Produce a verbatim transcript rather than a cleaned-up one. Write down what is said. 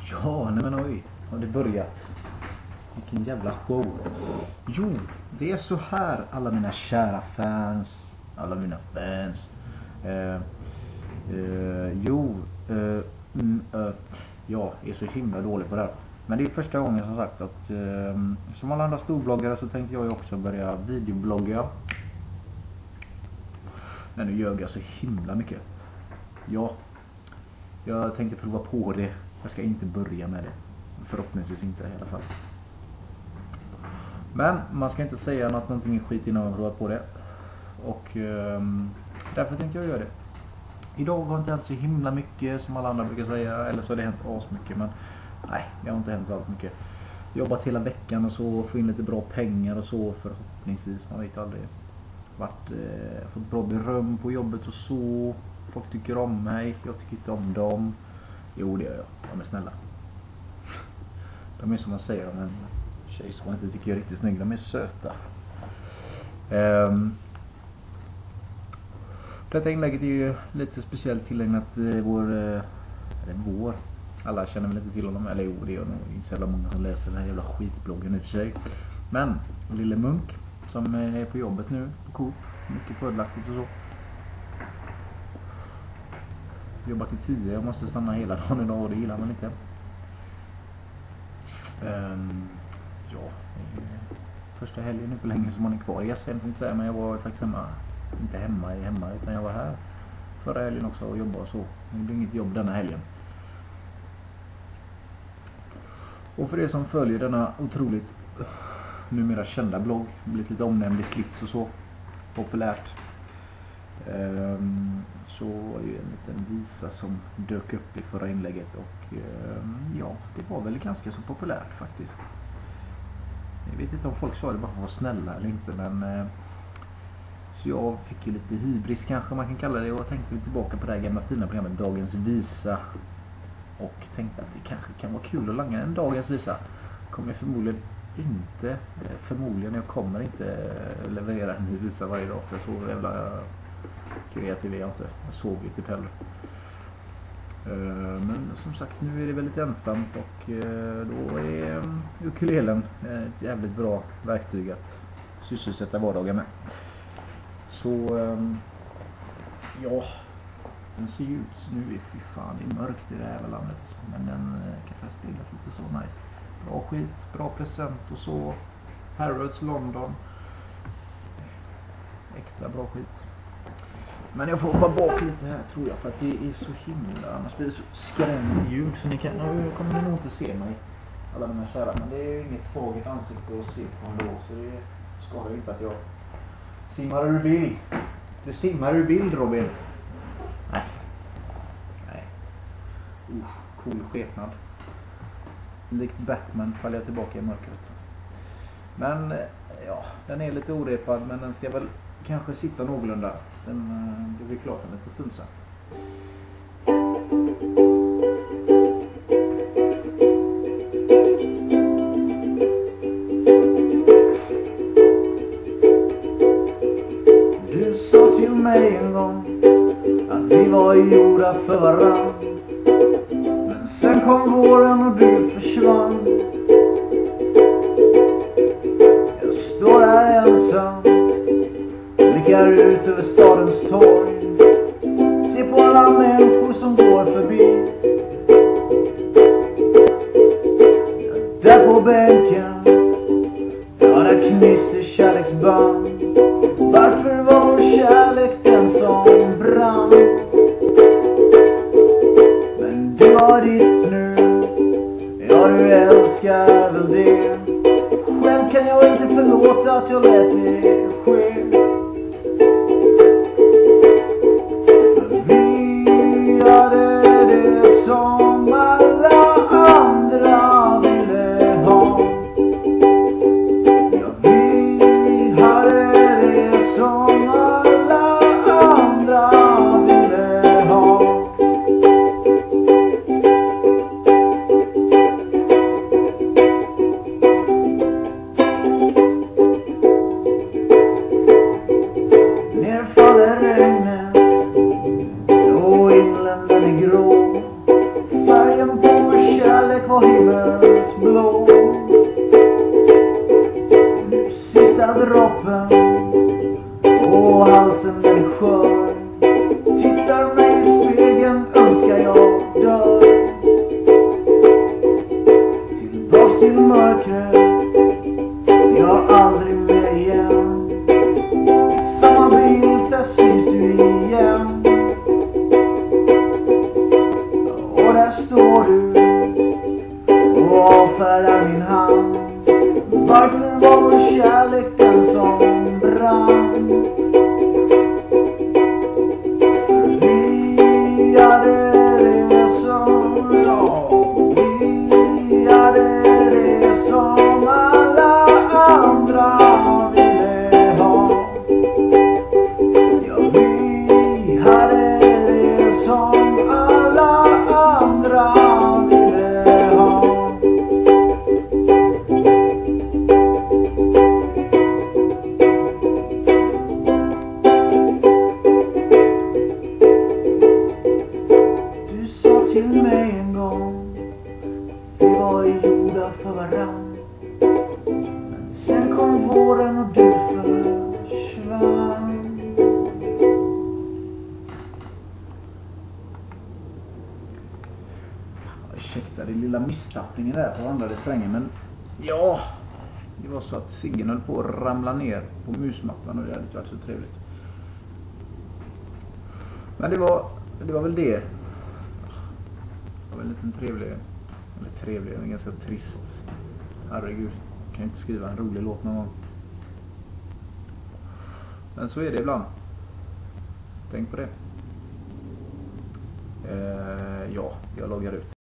Ja, nej men oj, har det börjat? Vilken jävla show. Jo, det är så här alla mina kära fans. Alla mina fans. Eh, eh, jo, eh, mm, eh, jag är så himla dålig på det här. Men det är första gången som sagt att eh, som alla andra storbloggare så tänkte jag ju också börja videoblogga. Men nu ljög jag så himla mycket. Ja, jag tänkte prova på det. Jag ska inte börja med det. Förhoppningsvis inte i alla fall. Men man ska inte säga att någonting är skit innan man provar på det. Och um, därför tänkte jag göra det. Idag har inte hänt så himla mycket som alla andra brukar säga. Eller så har det hänt asmycket. Men nej, det har inte hänt så allt mycket. Jobbat hela veckan och så. Få in lite bra pengar och så. Förhoppningsvis, man vet aldrig. Vart, eh, fått bra beröm på jobbet och så. Folk tycker om mig. Jag tycker inte om dem. Jo, det gör jag. De är snälla. De är som man säger om en tjej som man inte tycker är riktigt snygg. De är söta. Um, detta inlägget är ju lite speciellt tillägnat eh, vår, eh, eller vår. Alla känner väl inte till honom. Eller jo, det är nog så jävla många som läser den här jävla skitbloggen i och för sig. Men, Lille Munk som är på jobbet nu på Coop. Mycket fördelaktigt och så. Jobbar till tio, jag måste stanna hela dagen idag och det gillar man inte. Um, ja, första helgen nu på länge som man är kvar. Jag ska inte säga, men jag var faktiskt hemma. Inte hemma i hemma utan jag var här förra helgen också och jobbade och så. Det blir inget jobb denna helgen. Och för er som följer denna otroligt numera kända blogg, blivit lite omnämnd i slits och så, populärt. Um, så var det ju en liten visa som dök upp i förra inlägget och um, ja, det var väl ganska så populärt faktiskt. Jag vet inte om folk sa det bara för att vara snälla eller inte, men uh, så jag fick ju lite hybris kanske man kan kalla det och tänkte tillbaka på det här gamla fina programmet Dagens Visa och tänkte att det kanske kan vara kul att langa en Dagens Visa. Kommer förmodligen inte, förmodligen jag kommer inte leverera en ny visa varje dag för så jävla kreativ är jag inte. Jag sov ju typ heller. Uh, men som sagt, nu är det väldigt ensamt och uh, då är um, ukulelen ett jävligt bra verktyg att sysselsätta vardagen med. Så um, ja, den ser ju ut nu är fy fan det är mörkt i det här landet och så, men den uh, kan fast bildas lite så nice. Bra skit, bra present och så. Harrods London. Extra bra skit. Men jag får hoppa bak lite här tror jag för att det är så himla, annars blir det så skrämmande ljud så ni kan, nu kommer ni nog inte se mig alla mina kära, men det är inget fagert ansikte att se på ändå så det skadar inte att jag simmar ur bild. Du simmar ur bild Robin. Nej. Nej. Uh, cool skepnad. Likt Batman faller jag tillbaka i mörkret. Men ja, den är lite orepad men den ska väl kanske sitta någorlunda. Den det blir klar för en liten stund sedan. Du sa till mig en gång att vi var gjorda för varann. Men sen kom våren och du försvann. Jag står här ensam, blickar ut över stadens torg, se på alla människor som går förbi. Där på bänken, ja där knyts det kärleksband. Varför var vår kärlek den som brann? Men det var ditt nu, ja du älskar väl det. Själv kan jag inte förlåta att jag lät det ske. var himmelsblå. Nu sista droppen och halsen den skör. Tittar mig i spegeln, önskar jag dör. Tillbaks till mörkret, jag aldrig mer igen. I samma bild så syns du igen. Och där står du och avfärdar min hand. Varför var vår kärlek den som brann? För vi hade det som, ja, vi hade det som alla andra ville ha. Ja, vi hade det som alla andra ville ha. Du sa till mig en gång, vi var gjorda för varann. Men sen kom våren och du försvann. Ursäkta den lilla misstappningen där på andra refrängen, men ja, det var så att ciggen höll på att ramla ner på musmattan och det hade inte varit så trevligt. Men det var, det var väl det. Det var väl en liten trevlig, eller trevlig, men ganska trist. Herregud, jag kan inte skriva en rolig låt någon gång. Men så är det ibland. Tänk på det. Eh, ja, jag loggar ut.